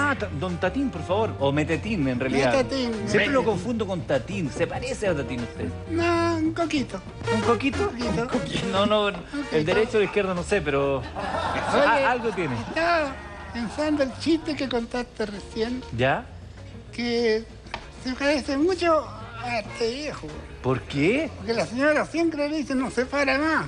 don Tatín, por favor. O Metetín, en realidad. Metetín. Siempre lo confundo con Tatín. ¿Se parece a Tatín usted? No, un coquito. ¿Un coquito? Un coquito. No, el derecho o el izquierdo no sé, pero Oye, algo tiene. estaba pensando el chiste que contaste recién, ¿Ya? que se parece mucho a este viejo. ¿Por qué? Porque la señora siempre le dice, no se para más.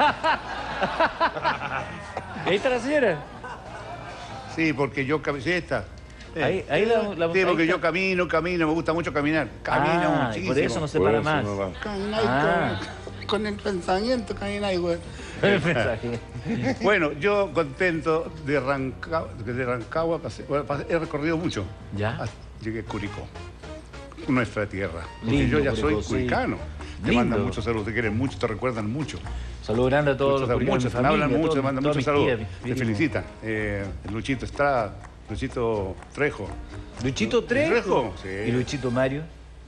Ahí está la señora. Sí, porque yo camiseta. Ahí la Sí, porque ahí yo está. camino, me gusta mucho caminar. Camino Ah, y muchísimo. por eso no se para más. Camináis con el pensamiento, camináis, güey. El mensaje. Bueno, yo contento de Rancagua, he recorrido mucho. ¿Ya? Llegué a Curicó, nuestra tierra. Porque Lindo, yo ya soy Curicó, sí. curicano. Te Lindo. mandan muchos saludos, te quieren mucho, te recuerdan mucho. Saludos grandes a todos los curicanos, Muchos, mi me hablan familia, mucho, todo- me mandan todas muchos mis saludos. tías, Te mis primos. felicitan. Luchito Estrada, Luchito Trejo. Luchito Trejo. Trejo, sí. Y Luchito Mario.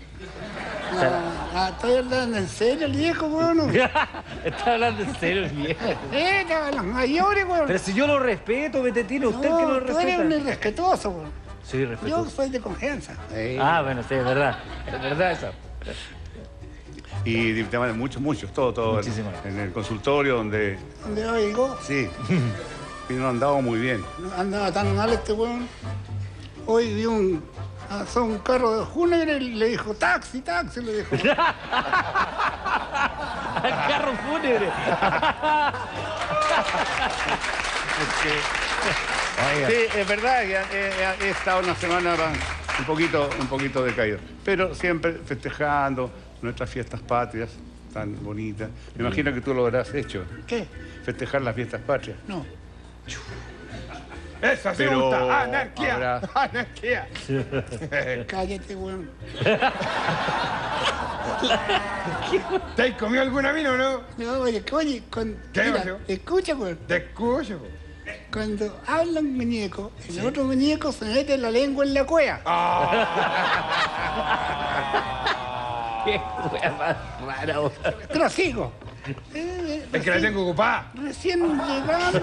Estoy hablando en serio, el viejo, güey. Está hablando en serio el viejo. Los mayores, güey. Pero si yo lo respeto, Betetino, usted que no lo tú eres un respeta. irrespetuoso, güey. Soy Yo respetuoso. soy de confianza. Ah, bueno, sí, es verdad. Es verdad eso. Y te mandan muchos, todo. Muchísimo. En el consultorio donde, Donde oigo, sí, y nos andaba muy bien. andaba tan mal este weón. Hoy vi un carro de fúnebre y le dijo, taxi, le dijo. Al carro fúnebre. Sí, es verdad que he estado una semana un poquito decaído. Pero siempre festejando nuestras fiestas patrias tan bonitas. Me imagino que tú lo habrás hecho, ¿Qué? festejar las fiestas patrias. No. Esa se Pero gusta. Anarquía. ahora- Anarquía. Cállate, weón. ¿Te has comido alguna vino o no? No, oye, ¿Qué, mira, oye? escucha, weón. Te escucho. Cuando habla un muñeco, el otro muñeco se mete la lengua en la cueva. Qué wea más rara, weón. Pero sigo. Es que la tengo ocupada. Recién llegado,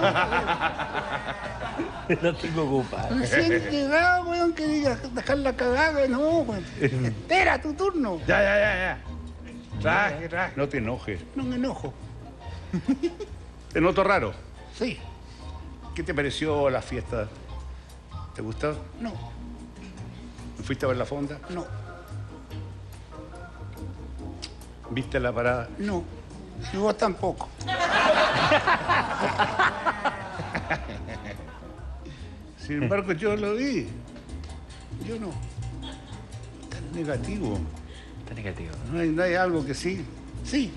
No tengo ocupado. recién llegado, weón, que digas dejar la cagada. No, weón. Espera tu turno. Ya. Traje. No te enojes. No me enojo. Te noto raro. Sí. ¿Qué te pareció la fiesta? ¿Te gustó? No. ¿Fuiste a ver la fonda? No. ¿Viste la parada? No. Y vos tampoco. Sin embargo, yo lo vi. Yo no. Tan negativo. Está negativo. No hay algo que sí. Sí.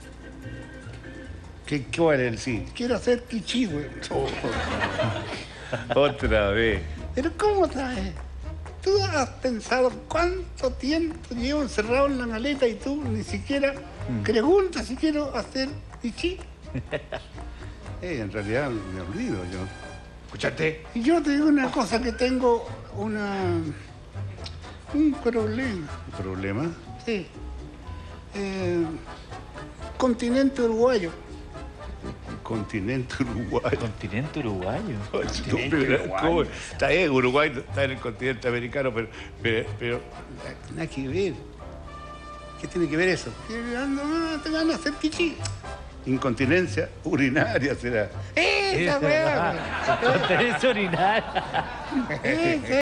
¿Cuál es el sí? Quiero hacer kichi, weón. Otra vez. Pero ¿cómo sabes? ¿Tú has pensado cuánto tiempo llevo encerrado en la maleta y tú ni siquiera preguntas si quiero hacer kichi? En realidad me olvido yo. Escuchaste. Y yo te digo una cosa, que tengo un problema. ¿Un problema? Sí. Continente uruguayo. Continente uruguayo. Continente uruguayo. ¿Cómo? Está bien, Uruguay está en el continente americano, pero nada que ver. ¿Qué tiene que ver eso? Y te van a hacer kichi. Incontinencia urinaria será. ¡Esa, weón! Continente urinario. Esa,